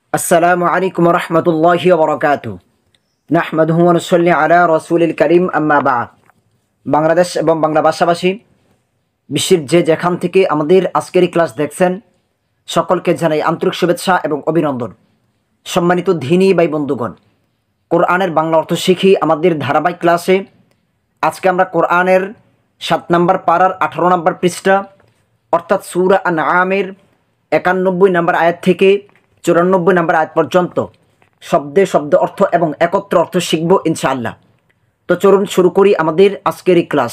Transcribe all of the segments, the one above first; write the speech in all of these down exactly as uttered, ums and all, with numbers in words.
আসসালামু আলাইকুম রহমতুল্লাহি ওয়া বারাকাতুহু নাহমাদুহু ওয়া নুসাল্লি আলা রাসূলিল কারীম আম্মা বা'দ। বাংলাদেশ এবং বাংলা ভাষাভাষী বিশ্বের যে যেখান থেকে আমাদের আজকের এই ক্লাস দেখছেন সকলকে জানাই আন্তরিক শুভেচ্ছা এবং অভিনন্দন। সম্মানিত দ্বীনী ভাই বন্ধুগণ, কোরআনের বাংলা অর্থ শিখি আমাদের ধারাবাহিক ক্লাসে আজকে আমরা কোরআনের সাত নম্বর পারার আঠারো নম্বর পৃষ্ঠা অর্থাৎ সূরা আনআমের একানব্বই নম্বর আয়াত থেকে চুরানব্বই নম্বর আয়াত পর্যন্ত শব্দে শব্দ অর্থ এবং একত্র অর্থ শিখব ইনশাআল্লাহ। তো চলুন শুরু করি আমাদের আজকের এই ক্লাস।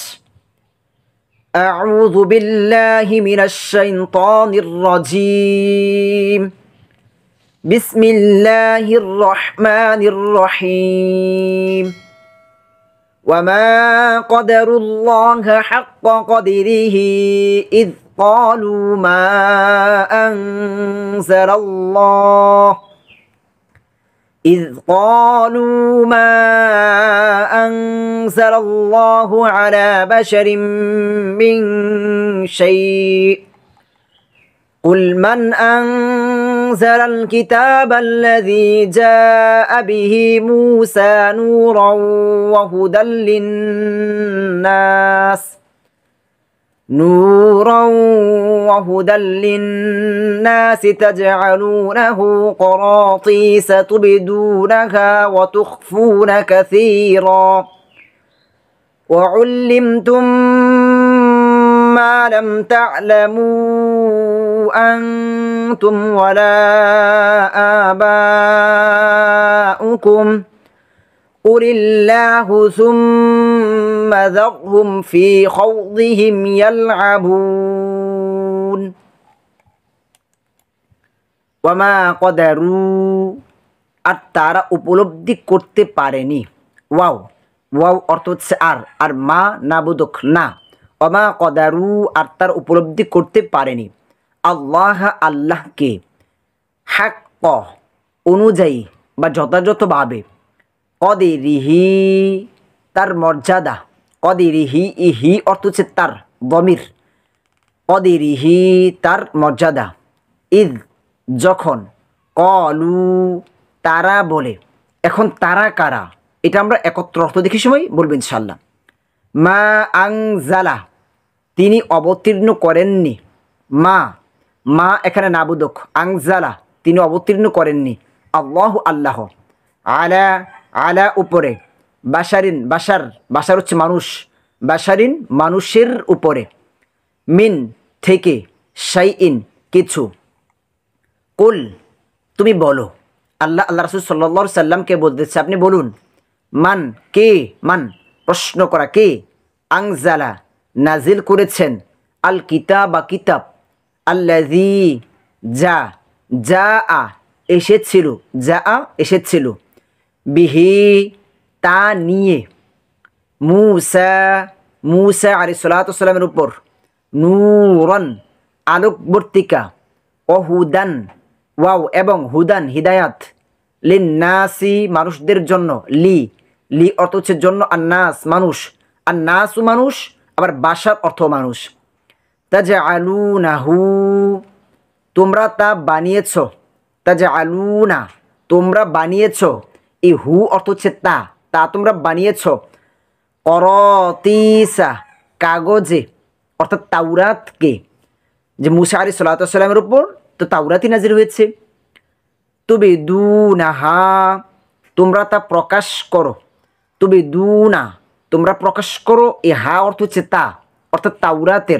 আউযু বিল্লাহি মিনাশ শাইতানির রাজীম। বিসমিল্লাহির রহমানির রহিম। وما قدروا الله حق قدره إذ قالوا ما أنزل الله إذ قالوا ما أنزل الله على بشر من شيء قل من أنزل الكتاب الذي جاء به موسى نورا وهدى للناس نورا وهدى للناس تجعلونه قراطيس تبدونها وتخفون كثيرا وعلمتم ما لم تعلموا أنتم ولا آباؤكم قل الله ثم ذرهم في خوضهم يلعبون وما قدروا আর তারা উপলব্ধি করতে পারেনি। ওয়াও ওয়াও অর্থ হচ্ছে আর আর মা নাবুদক না। ওমা কদারু আর তার উপলব্ধি করতে পারেনি আল্লাহ আল্লাহকে হাক্ক অনুযায়ী বা যথাযথভাবে কদিরিহি তার মর্যাদা কদিরিহি ইহি অর্থ হচ্ছে তার দমির কদিরিহি তার মর্যাদা ইদ যখন কলু তারা বলে। এখন তারা কারা এটা আমরা একত্র অর্থ দেখি সময় বলবো ইনশাআল্লাহ। মা আনজালা তিনি অবতীর্ণ করেননি। মা মা এখানে নাবুদক আনজালা তিনি অবতীর্ণ করেননি। আল্লাহ আল্লাহ আলা আলা উপরে বাশারিন বাশার বাশার হচ্ছে মানুষ বাশারিন মানুষের উপরে মিন থেকে শাইইন কিছু কুল তুমি বলো। আল্লাহ আল্লাহ রাসূল সাল্লাল্লাহু আলাইহি সাল্লামকে বলতেছে আপনি বলুন মান কে মান প্রশ্ন করা কে আনজালা নাজিল করেছেন আল কিতাব বা কিতাব আল্লাযী যা যা আ এসেছিল যা আ এসেছিল বিহি তা নিয়ে মূসা মূসা আলাইহিস সালাতু ওয়াস সালামের উপর নূরন আলোকবর্তিকা ও হুদান ওয়াও এবং হুদান হিদায়াত লিন্নাসি মানুষদের জন্য লি লি অর্থ হচ্ছে জন্য আন্নাস মানুষ আন্নাসু মানুষ আবার বাশার অর্থ মানুষ। তাজআলুনাহু তোমরা তা বানিয়েছ তাজআলুনা তোমরা বানিয়েছ এই হু অর্থ হচ্ছে তা তা তোমরা বানিয়েছ করাতিসা কাগজে অর্থাৎ তাওরাতকে যে মূসা আলাইহিস সালাতু ওয়াস সালামের উপর তো তাওরাতই নাজিল হয়েছে। তুবিদুনাহা তোমরা তা প্রকাশ করো তুবিদুনা তোমরা প্রকাশ করো এ হা অর্থ হচ্ছে তা অর্থাৎ তাওরাতের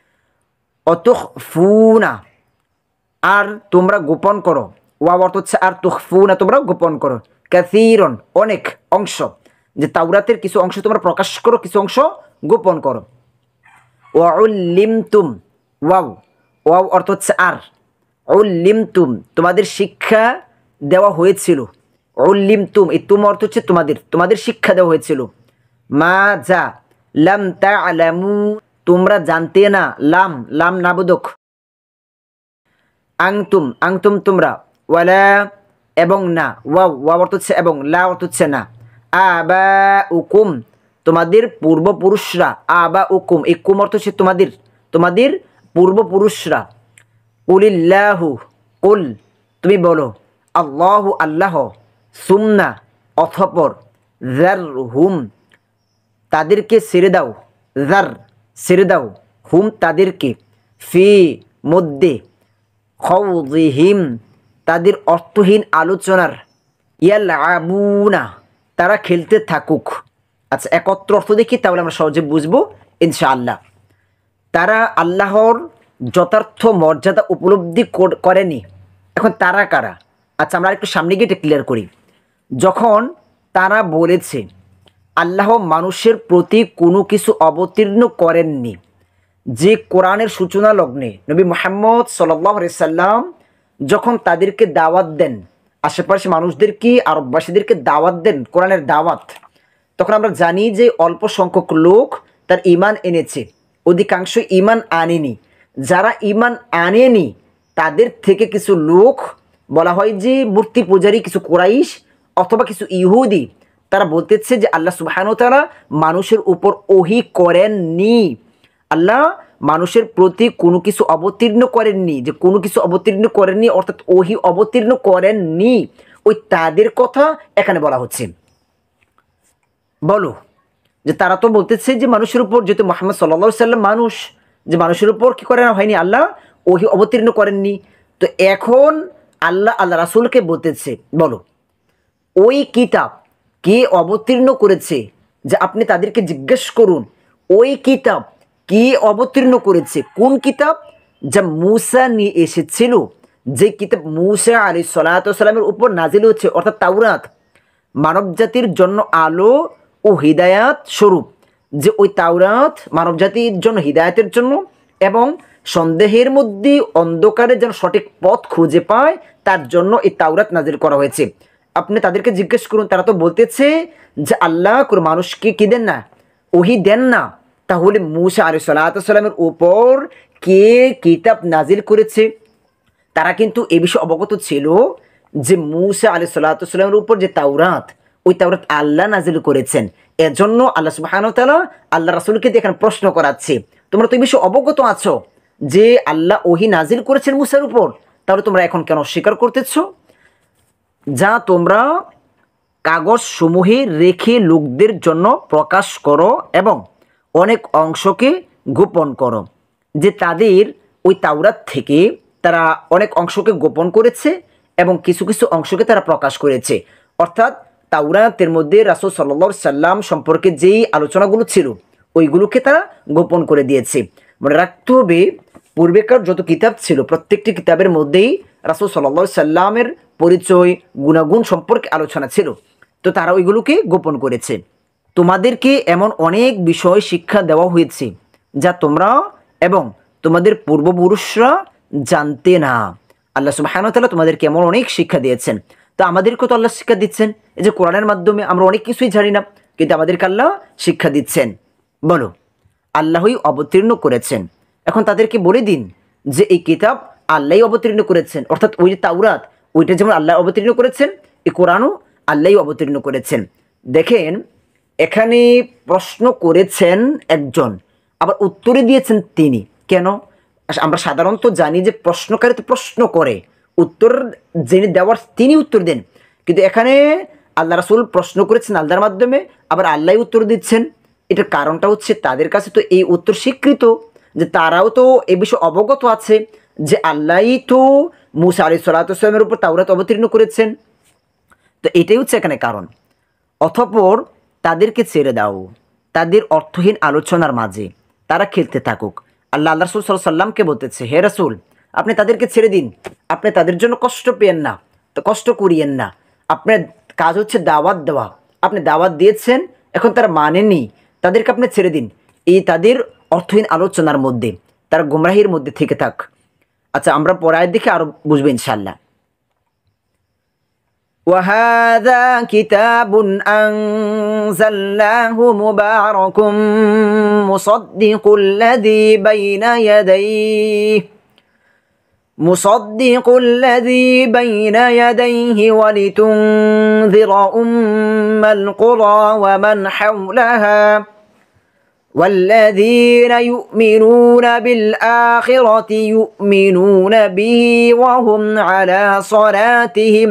অতুখফুনা আর তোমরা গোপন করো ওয়া অর্থ হচ্ছে আর তুখফুনা তোমরা গোপন করো কাসীরন অনেক অংশ যে তাওরাতের কিছু অংশ তোমরা প্রকাশ করো কিছু অংশ গোপন করো। ওয়া উল্লিমতুম ওয়াও ওয়াও অর্থ হচ্ছে আর উল্লিমতুম তোমাদের শিক্ষা দেওয়া হয়েছিল উল্লিমতুম এই তুম অর্থ হচ্ছে তোমাদের তোমাদের শিক্ষা দেওয়া হয়েছিল মা যা লাম তা'লামু তোমরা জানতে না লাম লাম নাবুদক আংতুম আংতুম তোমরা ওয়ালা এবং না ওয়াও ওয়াও অর্থ হচ্ছে এবং লা অর্থ হচ্ছে না আবাউকুম তোমাদের পূর্বপুরুষরা আবাউকুম এই কুম অর্থ হচ্ছে তোমাদের তোমাদের পূর্বপুরুষরা কুলিল্লাহু কুল তুমি বলো আল্লাহু আল্লাহ, সুম্না অথপর, জার হুম তাদেরকে ছেড়ে দাও, জার ছেড়ে দাও, হুম তাদেরকে, ফি মধ্যে, খৌযিহিম তাদের অর্থহীন আলোচনার, ইয়ালআবুনা তারা খেলতে থাকুক। আচ্ছা, একত্র অর্থ দেখি, তাহলে আমরা সহজে বুঝবো ইনশাআল্লাহ। তারা আল্লাহর যথার্থ মর্যাদা উপলব্ধি করেনি। এখন তারা কারা? আচ্ছা, আমরা একটু সামনে গিয়ে এটা ক্লিয়ার করি। যখন তারা বলেছে আল্লাহ মানুষের প্রতি কোনো কিছু অবতীর্ণ করেননি, যে কোরআনের সূচনা লগ্নে নবী মুহাম্মদ সাল্লাল্লাহু আলাইহি সাল্লাম যখন তাদেরকে দাওয়াত দেন, আশেপাশে মানুষদেরকে, আরববাসীদেরকে দাওয়াত দেন, কোরআনের দাওয়াত, তখন আমরা জানি যে অল্প সংখ্যক লোক তার ঈমান এনেছে, অধিকাংশ ঈমান আনেনি। যারা ঈমান আনেনি তাদের থেকে কিছু লোক, বলা হয় যে মূর্তি পূজারী কিছু কুরাইশ অথবা কিছু ইহুদি, তারা বলতেছে যে আল্লাহ সুবহানাহু ওয়া তাআলা মানুষের উপর ওহী করেননি, আল্লাহ মানুষের প্রতি কোনো কিছু অবতীর্ণ করেননি, যে কোনো কিছু অবতীর্ণ করেননি অর্থাৎ ওহী অবতীর্ণ করেননি, ওই তাদের কথা এখানে বলা হচ্ছে। বলো যে তারা তো বলতেছে যে মানুষের উপর, যেহেতু মুহাম্মদ সাল্লাল্লাহু আলাইহি সাল্লাম মানুষ, যে মানুষের উপর কি করেন হয়নি, আল্লাহ ওহী অবতীর্ণ করেননি। তো এখন আল্লাহ আল্লাহ রাসূলকে বলতেছে, বলো ওই কিতাব কে অবতীর্ণ করেছে, যে আপনি তাদেরকে জিজ্ঞেস করুন ওই কিতাব কে অবতীর্ণ করেছে, কোন কিতাব? যা মূসা নিয়ে এসেছিল, যে কিতাব মূসা আলাইহিস সালাতু ওয়াস সালামের উপর নাজিল হচ্ছে, অর্থাৎ তাওরাত, মানবজাতির জন্য আলো ও হিদায়াত স্বরূপ। যে ওই তাওরাত মানবজাতির জন্য হিদায়াতের জন্য এবং সন্দেহের মধ্যে অন্ধকারে যেন সঠিক পথ খুঁজে পায় তার জন্য এই তাওরাত নাজিল করা হয়েছে। আপনি তাদেরকে জিজ্ঞেস করুন, তারা তো বলতেছে যে আল্লাহ কোনো মানুষকে কি দেন না, ওহী দেন না, তাহলে মূসা আলাইহিস সালাতু ওয়াস সালামের উপর কে কিতাব নাজিল করেছে? তারা কিন্তু এ বিষয়ে অবগত ছিল যে মূসা আলাইহিস সালাতু ওয়াস সালামের উপর যে তাওরাত, ওই তাওরাত আল্লাহ নাজিল করেছেন। এজন্য আল্লাহ সুবহানাহু ওয়া তাআলা আল্লাহ রাসূলকে দিয়ে এখানে প্রশ্ন করাচ্ছে, তোমরা তো এই বিষয়ে অবগত আছো যে আল্লাহ ওহী নাজিল করেছেন মূসার উপর, তাহলে তোমরা এখন কেন অস্বীকার করতেছো? যা তোমরা কাগজ সমূহে রেখে লোকদের জন্য প্রকাশ করো এবং অনেক অংশকে গোপন করো। যে তাদের ওই তাওরাত থেকে তারা অনেক অংশকে গোপন করেছে এবং কিছু কিছু অংশকে তারা প্রকাশ করেছে। অর্থাৎ তাওরাতের মধ্যে রাসূল সাল্লাল্লাহু আলাইহি সাল্লাম সম্পর্কে যেই আলোচনাগুলো ছিল ওইগুলোকে তারা গোপন করে দিয়েছে। মনে রাখতে হবে, পূর্বেকার যত কিতাব ছিল প্রত্যেকটি কিতাবের মধ্যেই রাসূল সাল্লাল্লাহু আলাইহি সাল্লামের পরিচয়, গুণাগুণ সম্পর্কে আলোচনা ছিল, তো তারা ওইগুলোকে গোপন করেছে। তোমাদেরকে এমন অনেক বিষয় শিক্ষা দেওয়া হয়েছে যা তোমরা এবং তোমাদের পূর্বপুরুষরা জানতে না। আল্লাহ সুবহানাহু ওয়া তাআলা তোমাদেরকে এমন অনেক শিক্ষা দিয়েছেন, তো আমাদেরকেও তো আল্লাহ শিক্ষা দিচ্ছেন। এই যে কোরআনের মাধ্যমে আমরা অনেক কিছুই জানি না, কিন্তু আমাদেরকে আল্লাহ শিক্ষা দিচ্ছেন। বলো আল্লাহই অবতীর্ণ করেছেন। এখন তাদেরকে বলে দিন যে এই কিতাব আল্লাহই অবতীর্ণ করেছেন, অর্থাৎ ওই যে তাওরাত ওইটা যেমন আল্লাহ অবতীর্ণ করেছেন, এই কোরআনও আল্লাহই অবতীর্ণ করেছেন। দেখেন এখানে প্রশ্ন করেছেন একজন, আবার উত্তরে দিয়েছেন তিনি। কেন? আমরা সাধারণত জানি যে প্রশ্নকারী তো প্রশ্ন করে, উত্তর যিনি দেওয়ার তিনি উত্তর দেন, কিন্তু এখানে আল্লাহ রাসূল প্রশ্ন করেছেন আল্লাহর মাধ্যমে, আবার আল্লাহই উত্তর দিচ্ছেন। এটার কারণটা হচ্ছে তাদের কাছে তো এই উত্তর স্বীকৃত, যে তারাও তো এ বিষয়ে অবগত আছে যে আল্লাহই তো মূসা আলাইহিস সালাতু ওয়াস সালামের উপর তাওরাত অবতীর্ণ করেছেন। তো এটাই হচ্ছে এখানে কারণ। অতঃপর তাদেরকে ছেড়ে দাও তাদের অর্থহীন আলোচনার মাঝে, তারা খেলতে থাকুক। আল্লাহ আল্লাহ রাসূল সাল্লাল্লাহু আলাইহি সাল্লামকে বলতেছে, হে রাসূল আপনি তাদেরকে ছেড়ে দিন, আপনি তাদের জন্য কষ্ট পেয়েন না, তো কষ্ট করিয়েন না। আপনার কাজ হচ্ছে দাওয়াত দেওয়া, আপনি দাওয়াত দিয়েছেন, এখন তারা মানেনি, তাদেরকে আপনি ছেড়ে দিন এই তাদের অর্থহীন আলোচনার মধ্যে, তারা গুমরাহির মধ্যে থেকে থাক। আচ্ছা, আমরা পরের দিকে আরো বুঝবো ইনশাআল্লাহ। وهذا كتاب أنزلناه مبارك مصدق الذي بين يديه مصدق الذي بين يديه ولتنذر أم القرى ومن حولها والذين يؤمنون بالآخرة يؤمنون به وهم على صلاتهم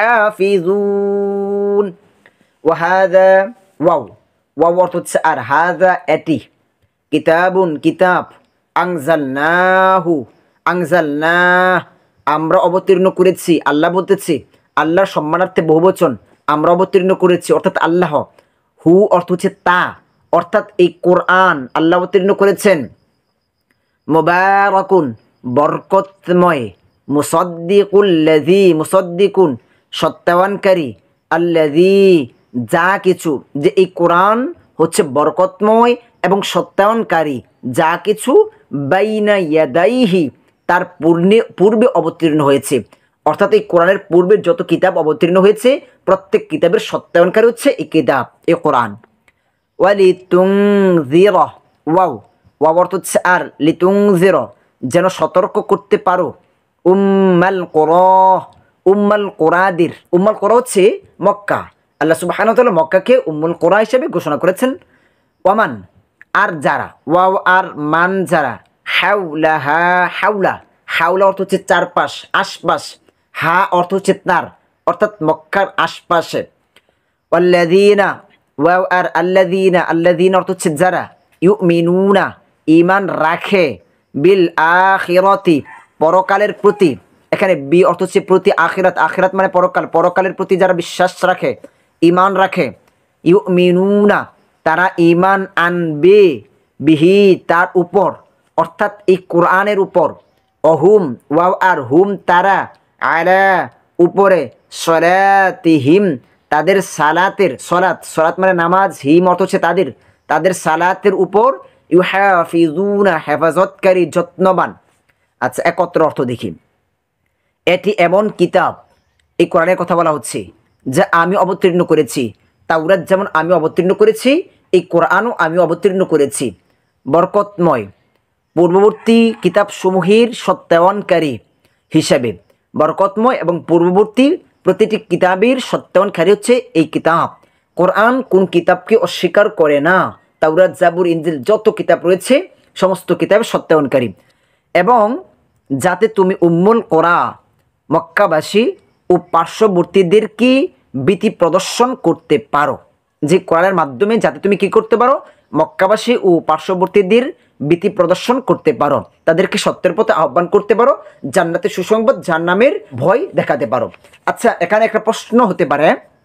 يحافظون وهذا واو واو অর্থ হচ্ছে আর হাযা এটি কিতাবুন কিতাব আনজালনাহু আনজালনাহ আমরা অবতীর্ণ করেছি আল্লাহ বলতেছি আল্লাহর সম্মানার্থে বহুবচন আমরা অবতীর্ণ করেছি অর্থাৎ আল্লাহ হু অর্থ হচ্ছে তা অর্থাৎ এই কোরআন আল্লাহ অবতীর্ণ করেছেন মুবারাকুন বরকতময় মুসাদ্দিকুল লাযী মুসাদ্দিকুন সত্যায়নকারী আল্লাযী যা কিছু যে এই কোরআন হচ্ছে বরকতময় এবং সত্যায়নকারী যা কিছু বাইনা ইয়াদাইহি তার পূর্ণে পূর্বে অবতীর্ণ হয়েছে অর্থাৎ এই কোরআনের পূর্বে যত কিতাব অবতীর্ণ হয়েছে প্রত্যেক কিতাবের সত্যায়নকারী হচ্ছে এই কিতাব এই কোরআন ওয়ালিতুনযিরা ওয়াও ওয়াও অর্থ হচ্ছে আর লিতুনযিরা যেন সতর্ক করতে পারো উম্মাল কুরা উম্মাল কুরাদির উম্মাল কুরা হচ্ছে মক্কা আল্লাহ সুবহানাহু ওয়া তাআলা মক্কাকে উম্মুল কুরা হিসেবে ঘোষণা করেছেন ওয়ামান আর যারা ওয়াও আর মান যারা হাওলাহা হাওলা হাওলা অর্থ হচ্ছে চারপাশ আশপাশ হা অর্থ হচ্ছে তার অর্থাৎ মক্কার আশপাশে ওয়াল্লাযীনা ওয়াও আর আল্লাযীনা আল্লাযীনা অর্থ হচ্ছে যারা ইউমিনুনা ঈমান রাখে বিল আখিরাতি পরকালের প্রতি এখানে বি অর্থ হচ্ছে প্রতি আখিরাত আখিরাত মানে পরকাল পরকালের প্রতি যারা বিশ্বাস রাখে ঈমান রাখে ইউমিনুনা তারা ঈমান আনবে বিহি তার উপর অর্থাৎ এই কোরআনের উপর অহুম ওয়াও আর হুম তারা আলা উপরে সলাতিহিম তাদের সালাতের সলাত সলাত মানে নামাজ হিম অর্থ হচ্ছে তাদের তাদের সালাতের উপর ইউহাফিজুনা হেফাজতকারী যত্নবান আচ্ছা একত্র অর্থ দেখি এটি এমন কিতাব এই কোরআনের কথা বলা হচ্ছে যা আমি অবতীর্ণ করেছি তাওরাত যেমন আমি অবতীর্ণ করেছি এই কোরআনও আমি অবতীর্ণ করেছি বরকতময় পূর্ববর্তী কিতাবসমূহের সত্যায়নকারী হিসাবে বরকতময় এবং পূর্ববর্তী প্রতিটি কিতাবের সত্যায়নকারী হচ্ছে এই কিতাব কোরআন কোন কিতাবকে অস্বীকার করে না তাওরাত জাবুর ইনজিল যত কিতাব রয়েছে সমস্ত কিতাবের সত্যায়নকারী এবং যাতে তুমি উম্মুল কোরা মক্কাবাসী ও পার্শ্ববর্তীদেরকে ভীতি প্রদর্শন করতে পারো যে কোরআনের মাধ্যমে যাতে তুমি কি করতে পারো মক্কাবাসী ও পার্শ্ববর্তীদের ভীতি প্রদর্শন করতে পারো তাদেরকে সত্যের পথে আহ্বান করতে পারো জান্নাতের সুসংবাদ জাহান্নামের ভয় দেখাতে পারো আচ্ছা এখানে একটা প্রশ্ন হতে পারে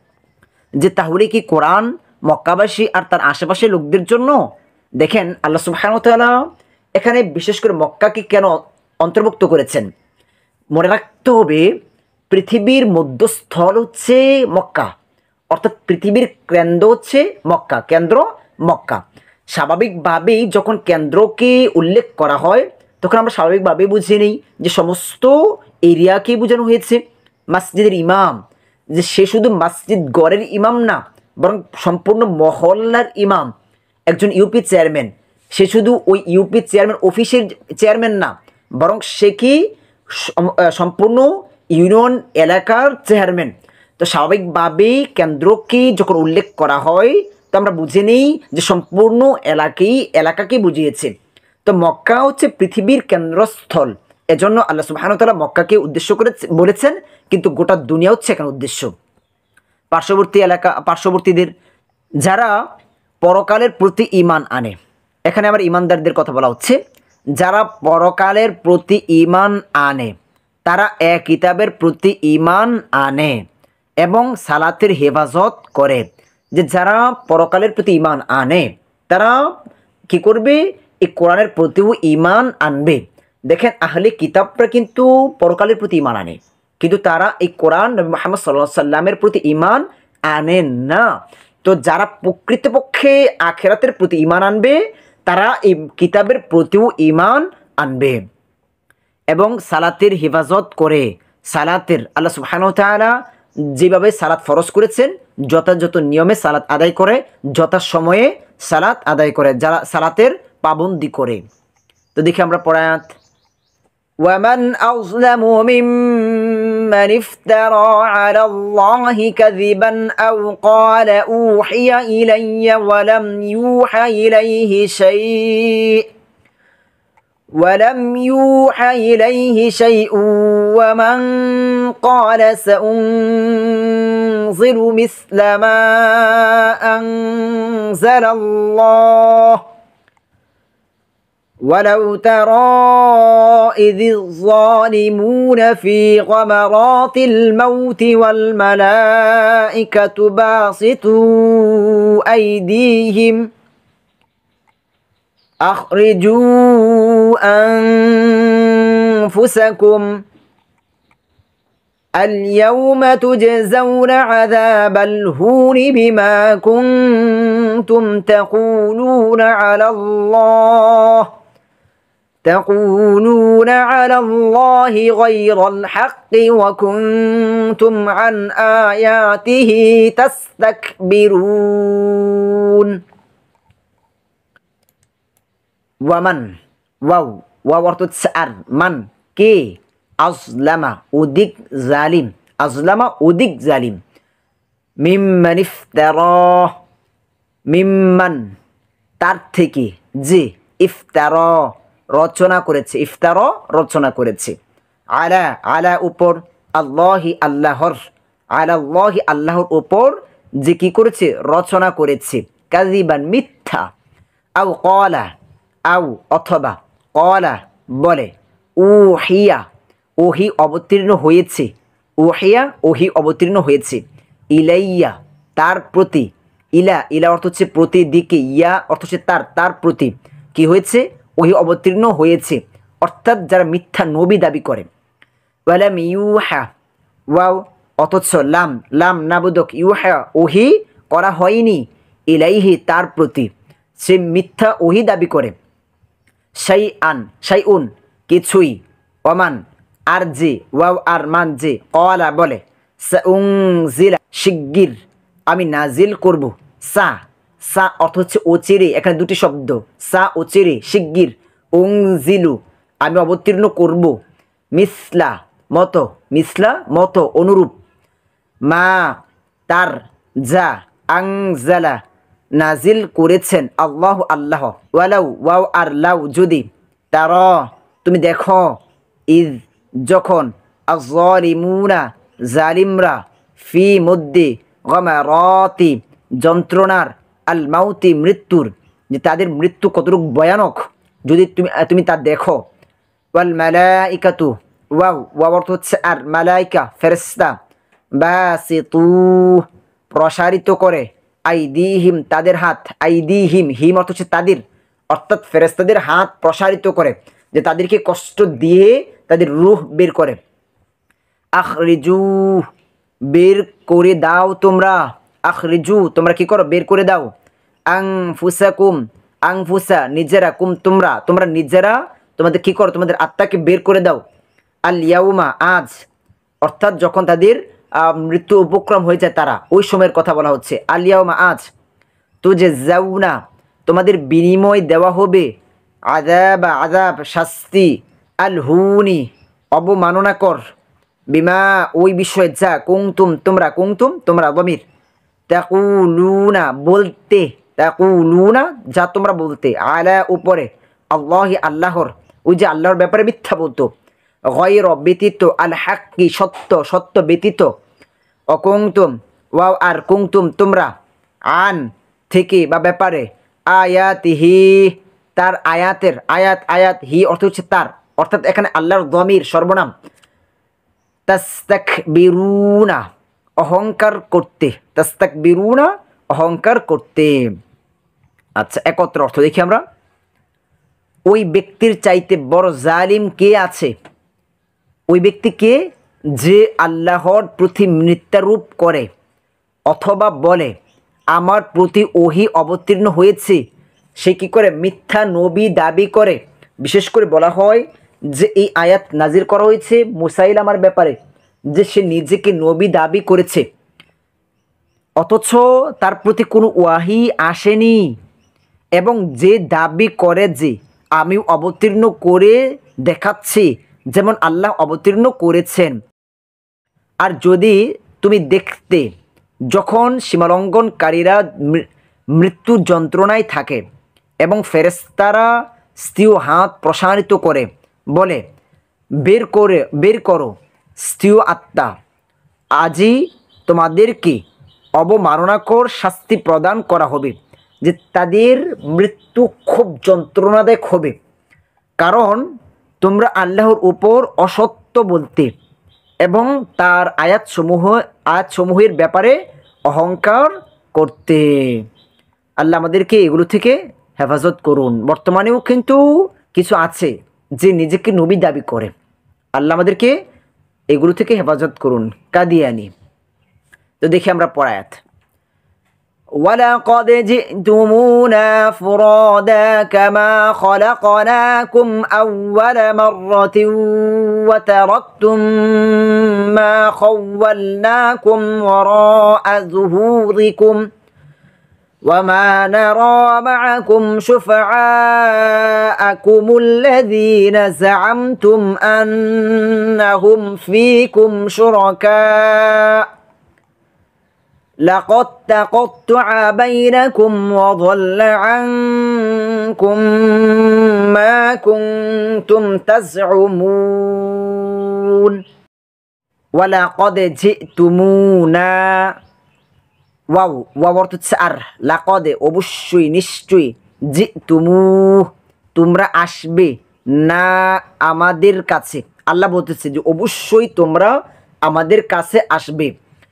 যে তাহলে কি কোরআন মক্কাবাসী আর তার আশেপাশের লোকদের জন্য দেখেন আল্লাহ সুবহানাহু ওয়া তাআলা এখানে বিশেষ করে মক্কাকে কেন অন্তর্ভুক্ত করেছেন মনে রাখতে হবে পৃথিবীর মধ্যস্থল হচ্ছে মক্কা অর্থাৎ পৃথিবীর কেন্দ্র হচ্ছে মক্কা কেন্দ্র মক্কা স্বাভাবিকভাবেই যখন কেন্দ্রকে উল্লেখ করা হয় তখন আমরা স্বাভাবিকভাবেই বুঝে নিই যে সমস্ত এরিয়াকেই বোঝানো হয়েছে মসজিদের ইমাম যে সে শুধু মসজিদ গড়ের ইমাম না বরং সম্পূর্ণ মহল্লার ইমাম একজন ইউপি চেয়ারম্যান সে শুধু ওই ইউপি চেয়ারম্যান অফিসের চেয়ারম্যান না বরং সে কি সম্পূর্ণ ইউনিয়ন এলাকার চেয়ারম্যান তো স্বাভাবিকভাবেই কেন্দ্রকে যখন উল্লেখ করা হয় তো আমরা বুঝে নিই যে সম্পূর্ণ এলাকাই এলাকাকে বুঝিয়েছে তো মক্কা হচ্ছে পৃথিবীর কেন্দ্রস্থল এজন্য আল্লাহ সুবহানাহু ওয়া তাআলা মক্কাকে উদ্দেশ্য করে বলেছেন কিন্তু গোটা দুনিয়া হচ্ছে এখানে উদ্দেশ্য পার্শ্ববর্তী এলাকা পার্শ্ববর্তীদের যারা পরকালের প্রতি ঈমান আনে এখানে আবার ঈমানদারদের কথা বলা হচ্ছে যারা পরকালের প্রতি ঈমান আনে তারা এক কিতাবের প্রতি ঈমান আনে এবং সালাতের হেফাজত করে যে যারা পরকালের প্রতি ঈমান আনে তারা কি করবে এই কোরআনের প্রতিও ঈমান আনবে দেখেন আহলে কিতাবরা কিন্তু পরকালের প্রতি ঈমান আনে কিন্তু তারা এই কোরআন নবী মুহাম্মদ সাল্লাল্লাহু আলাইহি সাল্লামের প্রতি ঈমান আনে না তো যারা প্রকৃতপক্ষে আখিরাতের প্রতি ঈমান আনবে তারা এই কিতাবের প্রতিও ঈমান আনবে এবং সালাতের হেফাজত করে সালাতের আল্লাহ সুবহানাহু ওয়া তাআলা যেভাবে সালাত ফরজ করেছেন যথাযথ নিয়মে সালাত আদায় করে যথা সময়ে সালাত আদায় করে যারা সালাতের পাবন্দি করে তো দেখি আমরা পড়ায়াত ومن أظلم ممن افترى على الله كذبا أو قال أوحي إلي ولم يوحى إليه شيء ولم يوحى إليه شيء ومن قال سأنزل مثل ما أنزل الله ولو ترى إذ الظالمون في غمرات الموت والملائكة باسطوا أيديهم أخرجوا أنفسكم اليوم تجزون عذاب الهون بما كنتم تقولون على الله تقولون على الله غير الحق وكنتم عن آياته تستكبرون ওয়ামান ওয়াও ওয়াও অর্থ হচ্ছে আর মান কে আজলামা অধিক জালিম আজলামা অধিক জালিম মিম্মান ইফতারা মিম্মান তার থেকে যে ইফতারা রচনা করেছে ইফতারা রচনা করেছে আলা আলা উপর আল্লাহি আল্লাহর আলাল্লাহি আল্লাহর উপর যে কি করেছে রচনা করেছে কাযিবান মিথ্যা আও ক্বালা আও অথবা কলা বলে উহিয়া ওহি অবতীর্ণ হয়েছে উহিয়া ওহি অবতীর্ণ হয়েছে ইলাইয়া তার প্রতি ইলা ইলা অর্থ হচ্ছে প্রতি দিকে ইয়া অর্থ হচ্ছে তার তার প্রতি কি হয়েছে ওহি অবতীর্ণ হয়েছে অর্থাৎ যারা মিথ্যা নবী দাবি করে ওয়ালাম ইউহা ওয়াও অথচ লাম লাম নাবুদক ইউহা ওহি করা হয়নি ইলাইহি তার প্রতি সে মিথ্যা ওহি দাবি করে শাই আন শাই উন কিছুই ওমান আর যে ওয়াও আর মান যে কলা বলে সাউনজিলা শিগগির আমি নাজিল করব সা সা অর্থ হচ্ছে অচিরে এখানে দুটি শব্দ সা অচিরে শিগগির উনজিলু আমি অবতীর্ণ করব মিসলা মতো মিসলা মতো অনুরূপ মা তার যা আংজালা নাজিল করেছেন আল্লাহ আল্লাহ ওয়ালাউ ওয়াও আর লাউ যদি তার তুমি দেখো ইজ যখন আয-যালিমুনা জালিমরা ফি মধ্যে গামারাতি যন্ত্রণার আল মাউতি মৃত্যুর যে তাদের মৃত্যু কতটুকু ভয়ানক যদি তুমি তুমি তা দেখো ওয়াল মালাইকাতু ওয়াও ওয়াও অর্থ হচ্ছে আর মালাইকা ফেরেশতা বাসিতু প্রসারিত করে আইদিহিম তাদের হাত আইদিহিম হিম অর্থ হচ্ছে তাদের অর্থাৎ ফেরেশতাদের হাত প্রসারিত করে যে তাদেরকে কষ্ট দিয়ে তাদের রূহ বের করে আখরিজু বের করে দাও তোমরা আখরিজু তোমরা কি করো বের করে দাও আনফুসাকুম আনফুসা নিজেরা কুম তোমরা তোমরা নিজেরা তোমাদের কি করো তোমাদের আত্মাকে বের করে দাও আল ইয়াউমা আজ অর্থাৎ যখন তাদের মৃত্যু উপক্রম হয়ে যায় তারা ওই সময়ের কথা বলা হচ্ছে আল ইয়াউমা আজ তুজে যাউনা তোমাদের বিনিময় দেওয়া হবে আযাব আযাব শাস্তি আল হুনি অবমাননা কর বিমা ওই বিষয়ে যা কুনতুম তোমরা কুনতুম তোমরা বমির তাকুলুনা বলতে তাকুলুনা যা তোমরা বলতে আলা উপরে আল্লাহি আল্লাহর ওই যে আল্লাহর ব্যাপারে মিথ্যা বলতো গয়র ব্যতীত আল হাক্কি সত্য সত্য ব্যতীত অকুংতুম ওয়াও আর কুংতুম তোমরা আন থেকে বা ব্যাপারে আয়াতিহি তার আয়াতের আয়াত আয়াত হি অর্থ হচ্ছে তার অর্থাৎ এখানে আল্লাহর দমির সর্বনাম তাস্তাকবিরুনা অহংকার করতে তাস্তাকবিরুনা অহংকার করতে। আচ্ছা একত্র অর্থ দেখি আমরা ওই ব্যক্তির চাইতে বড় জালিম কে আছে ওই ব্যক্তিকে যে আল্লাহর প্রতি মিথ্যারূপ করে অথবা বলে আমার প্রতি ওহী অবতীর্ণ হয়েছে সে কি করে মিথ্যা নবী দাবি করে বিশেষ করে বলা হয় যে এই আয়াত নাজির করা হয়েছে মুসাইলামার ব্যাপারে যে সে নিজেকে নবী দাবি করেছে অথচ তার প্রতি কোনো ওয়াহি আসেনি এবং যে দাবি করে যে আমি অবতীর্ণ করে দেখাচ্ছি যেমন আল্লাহ অবতীর্ণ করেছেন। আর যদি তুমি দেখতে যখন সীমালঙ্ঘনকারীরা মৃত্যুর যন্ত্রণায় থাকে এবং ফেরেশতারা স্ত্রী হাত প্রসারিত করে বলে, বের করে বের করো স্ত্রী আত্মা, আজই তোমাদেরকে অবমাননাকর শাস্তি প্রদান করা হবে, যে তাদের মৃত্যু খুব যন্ত্রণাদায়ক হবে, কারণ তোমরা আল্লাহর উপর অসত্য বলতে এবং তার আয়াতসমূহ আয়াতসমূহের ব্যাপারে অহংকার করতে। আল্লাহ আমাদেরকে এগুলো থেকে হেফাজত করুন। বর্তমানেও কিন্তু কিছু আছে যে নিজেকে নবী দাবি করে। আল্লাহ আমাদেরকে এগুলো থেকে হেফাজত করুন। কাদিয়ানি। তো দেখি আমরা পড়ায়াত। وَلَقَدْ جِئْتُمُونَا فُرَادَى كَمَا خَلَقْنَاكُمْ أَوَّلَ مَرَّةٍ وَتَرَكْتُم مَّا خَوَّلْنَاكُمْ وَرَاءَ ظُهُورِكُمْ وَمَا نَرَىٰ مَعَكُمْ شُفَعَاءَكُمُ الَّذِينَ زَعَمْتُمْ أَنَّهُمْ فِيكُمْ شُرَكَاءُ لقد تقطع بينكم وضل عنكم ما كنتم تزعمون ولقد جئتمونا ওয়াও ওয়াও অর্থ হচ্ছে আর, লাকদে অবশ্যই নিশ্চয়ই, জিতুমু তোমরা আসবে, না আমাদের কাছে। আল্লাহ বলতেছে যে অবশ্যই তোমরা আমাদের কাছে আসবে।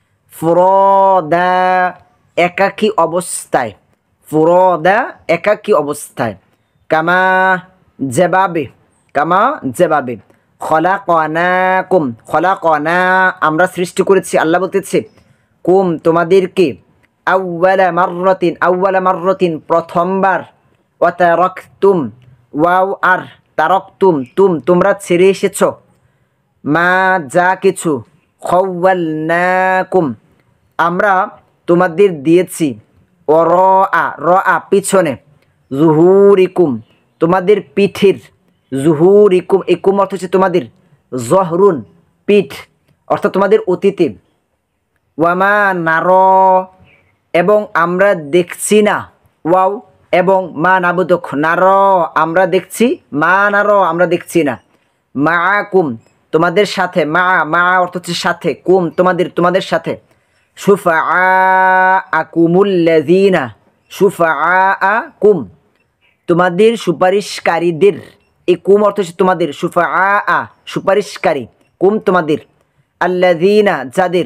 ফুরদা একাকী অবস্থায়, ফুরদা একাকী অবস্থায়, কামা যেভাবে, কামা যেভাবে, খলাকনাকুম খলাকনা আমরা সৃষ্টি করেছি। আল্লাহ বলতেছে কুম তোমাদেরকে, আউওয়ালা মাররাতিন আউওয়ালা মাররাতিন প্রথমবার, ওয়া তারাকতুম ওয়াও আর তারাকতুম তুম তোমরা ছেড়ে এসেছো, মা যা কিছু, খাওয়ালনাকুম আমরা তোমাদের দিয়েছি, ও র আ র আ পিছনে, জুহুরিকুম তোমাদের পিঠের, জুহুরিকুম ইকুম অর্থ হচ্ছে তোমাদের, জহরুন পিঠ অর্থাৎ তোমাদের অতীতে, ওয়ামা নার এবং আমরা দেখছি না, ওয়াও এবং মা নাবুদক নার আমরা দেখছি, মা নার আমরা দেখছি না, মা কুম তোমাদের সাথে, মা মা অর্থ হচ্ছে সাথে, কুম তোমাদের তোমাদের সাথে, সুফা আকুমুল্লাযীনা সুফা কুম তোমাদের সুপারিশকারীদের, এই কুম অর্থ হচ্ছে তোমাদের, সুফা আ সুপারিশকারী, কুম তোমাদের, আল্লাযীনা যাদের,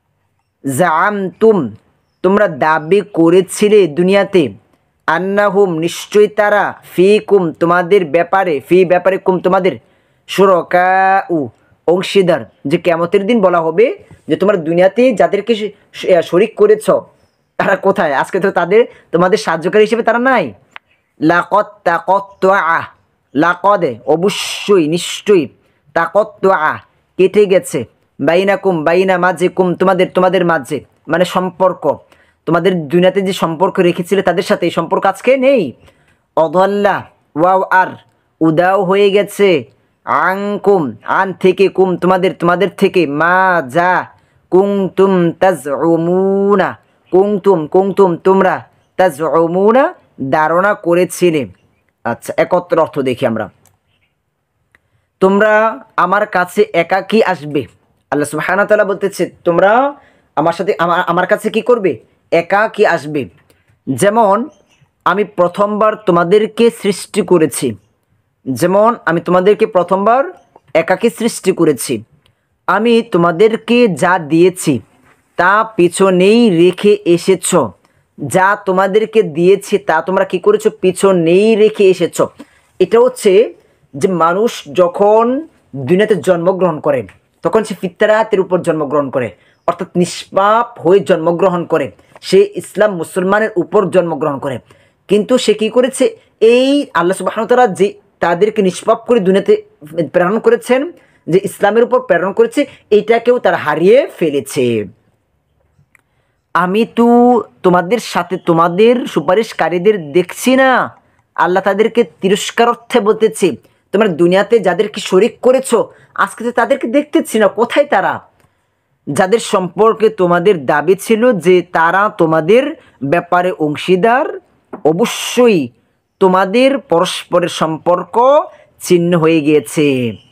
জাআমতুম তোমরা দাবি করেছিলে দুনিয়াতে, আন্নাহুম নিশ্চয়ই তারা, ফিকুম তোমাদের ব্যাপারে, ফি ব্যাপারে, কুম তোমাদের, শুরকাউ অংশীদার, যে কিয়ামতের দিন বলা হবে যে তোমরা দুনিয়াতে যাদেরকে শরীক করেছ তারা কোথায়, আজকে তো তাদের তোমাদের সাহায্যকারী হিসেবে তারা নাই। লাকদ তাকত্তুআ লাকদে অবশ্যই নিশ্চয়ই, তাকত্তুআ কেটে গেছে, বাইনাকুম বাইনা মাঝে, কুম তোমাদের তোমাদের মাঝে, মানে সম্পর্ক, তোমাদের দুনিয়াতে যে সম্পর্ক রেখেছিলে তাদের সাথে এই সম্পর্ক আজকে নেই। অদল্লা ওয়াও আর উদাও হয়ে গেছে, আংকুম আন থেকে, কুম তোমাদের তোমাদের থেকে, মা যা, কুংতুম তাজউমুনা কুংতুম কুংতুম তোমরা, তাজউমুনা ধারণা করেছিলে। আচ্ছা একত্র অর্থ দেখি আমরা। তোমরা আমার কাছে একাকী আসবে, আল্লাহ সুবহানাহু ওয়া তাআলা বলতেছে তোমরা আমার সাথে আমার আমার কাছে কি করবে, একাকী আসবে। যেমন আমি প্রথমবার তোমাদেরকে সৃষ্টি করেছি, যেমন আমি তোমাদেরকে প্রথমবার একাকী সৃষ্টি করেছি, আমি তোমাদেরকে যা দিয়েছি তা পিছনেই রেখে এসেছ, যা তোমাদেরকে দিয়েছি তা তোমরা কি করেছো, পিছনেই রেখে এসেছ। এটা হচ্ছে যে মানুষ যখন দুনিয়াতে জন্মগ্রহণ করে তখন সে ফিতরাতের উপর জন্মগ্রহণ করে, অর্থাৎ নিষ্পাপ হয়ে জন্মগ্রহণ করে, সে ইসলাম মুসলমানের উপর জন্মগ্রহণ করে। কিন্তু সে কী করেছে, এই আল্লাহ সুবহানাহু ওয়া তাআলা যে তাদেরকে নিষ্পাপ করে দুনিয়াতে প্রেরণ করেছেন, যে ইসলামের উপর প্রেরণ করেছে, এইটাকেও তারা হারিয়ে ফেলেছে। আমি তো তোমাদের সাথে তোমাদের সুপারিশকারীদের দেখছি না, আল্লাহ তাদেরকে তিরস্কার অর্থে বলতেছে, তোমরা দুনিয়াতে যাদেরকে শরিক করেছো আজকে তো তাদেরকে দেখতেছি না, কোথায় তারা? যাদের সম্পর্কে তোমাদের দাবি ছিল যে তারা তোমাদের ব্যাপারে অংশীদার, অবশ্যই তোমাদের পরস্পরের সম্পর্ক ছিন্ন হয়ে গিয়েছে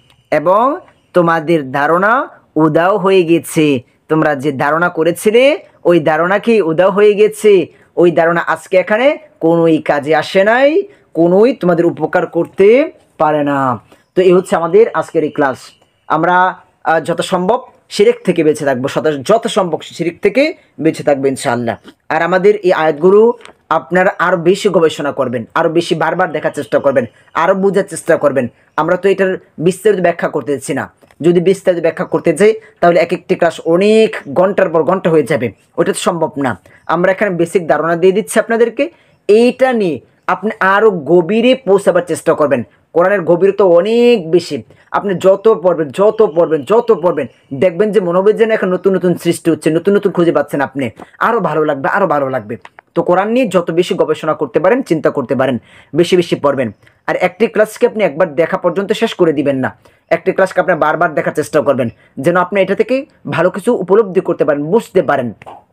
এবং তোমাদের ধারণা উদাও হয়ে গেছে। তোমরা যে ধারণা করেছিলে ওই ধারণা কি উদাও হয়ে গেছে? ওই ধারণা আজকে এখানে কোনোই কাজে আসে নাই, কোনোই তোমাদের উপকার করতে পারে না। তো এই হচ্ছে আমাদের আজকের এই ক্লাস। আমরা যত সম্ভব শিরিক থেকে বেঁচে থাকবো, যত সম্ভব শিরিক থেকে বেঁচে থাকবো ইনশাআল্লাহ। আর আমাদের এই আয়াতগুলো আপনারা আরও বেশি গবেষণা করবেন, আরও বেশি বারবার দেখার চেষ্টা করবেন, আরও বোঝার চেষ্টা করবেন। আমরা তো এটার বিস্তারিত ব্যাখ্যা করতে চাচ্ছি না। যদি বিস্তারিত ব্যাখ্যা করতে চাই তাহলে এক একটি ক্লাস অনেক ঘন্টার পর ঘন্টা হয়ে যাবে, ওটা তো সম্ভব না। আমরা এখানে বেসিক ধারণা দিয়ে দিচ্ছি আপনাদেরকে, এইটা নিয়ে আপনি আরও গভীরে পৌঁছাবার চেষ্টা করবেন। কোরআনের গভীরতা অনেক বেশি। আপনি যত পড়বেন যত পড়বেন যত পড়বেন দেখবেন যে মনোবেদ যেন এখন নতুন নতুন সৃষ্টি হচ্ছে, নতুন নতুন খুঁজে পাচ্ছেন আপনি, আরও ভালো লাগবে, আরও ভালো লাগবে। তো কোরআন নিয়ে যত বেশি গবেষণা করতে পারেন, চিন্তা করতে পারেন, বেশি বেশি পড়বেন। আর একটি ক্লাসকে আপনি একবার দেখা পর্যন্ত শেষ করে দিবেন না, একটি ক্লাসকে আপনি বারবার দেখার চেষ্টা করবেন যেন আপনি এটা থেকে ভালো কিছু উপলব্ধি করতে পারেন, বুঝতে পারেন।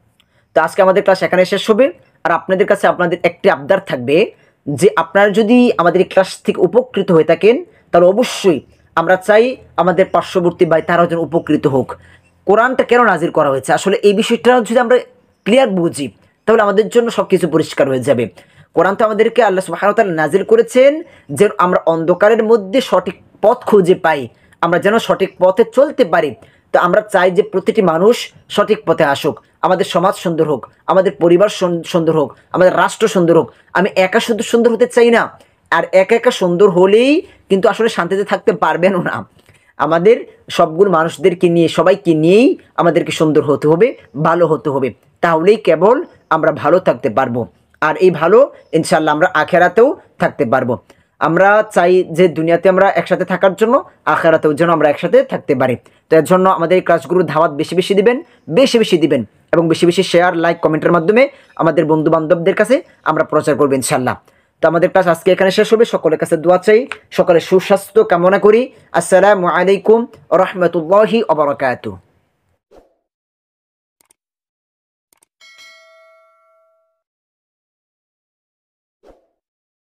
তো আজকে আমাদের ক্লাস এখানে শেষ হবে। আর আপনাদের কাছে আপনাদের একটি আবদার থাকবে যে আপনারা যদি আমাদের এই ক্লাস থেকে উপকৃত হয়ে থাকেন তাহলে অবশ্যই আমরা চাই আমাদের পার্শ্ববর্তী ভাই তারাও যেন উপকৃত হোক। কোরআনটা কেন নাজিল করা হয়েছে আসলে এই বিষয়টা যদি আমরা ক্লিয়ার বুঝি তাহলে আমাদের জন্য সব কিছু পরিষ্কার হয়ে যাবে। কোরআন তো আমাদেরকে আল্লাহ সুবহানাহু ওয়া তাআলা নাজিল করেছেন যেন আমরা অন্ধকারের মধ্যে সঠিক পথ খুঁজে পাই, আমরা যেন সঠিক পথে চলতে পারি। তো আমরা চাই যে প্রতিটি মানুষ সঠিক পথে আসুক, আমাদের সমাজ সুন্দর হোক, আমাদের পরিবার সুন্দর হোক, আমাদের রাষ্ট্র সুন্দর হোক। আমি একা শুধু সুন্দর হতে চাই না, আর একা একা সুন্দর হলেই কিন্তু আসলে শান্তিতে থাকতে পারবেনও না। আমাদের সবগুলো মানুষদেরকে নিয়ে, সবাইকে নিয়েই আমাদেরকে সুন্দর হতে হবে, ভালো হতে হবে, তাহলেই কেবল আমরা ভালো থাকতে পারবো। আর এই ভালো ইনশাল্লাহ আমরা আখেরাতেও থাকতে পারবো। আমরা চাই যে দুনিয়াতে আমরা একসাথে থাকার জন্য, আখেরাতেও যেন আমরা একসাথে থাকতে পারি। তো এর জন্য আমাদের এই ক্লাসগুলোর ধাওয়াত বেশি বেশি দিবেন, বেশি বেশি দিবেন এবং বেশি বেশি শেয়ার, লাইক, কমেন্টের মাধ্যমে আমাদের বন্ধু বান্ধবদের কাছে আমরা প্রচার করবো ইনশাল্লাহ। তো আমাদের ক্লাস আজকে এখানে শেষ হবে। সকলের কাছে দোয়া চাই, সকলের সুস্বাস্থ্য কামনা করি। আসসালামু আলাইকুম ওয়া রাহমাতুল্লাহি ওয়া বারাকাতুহু।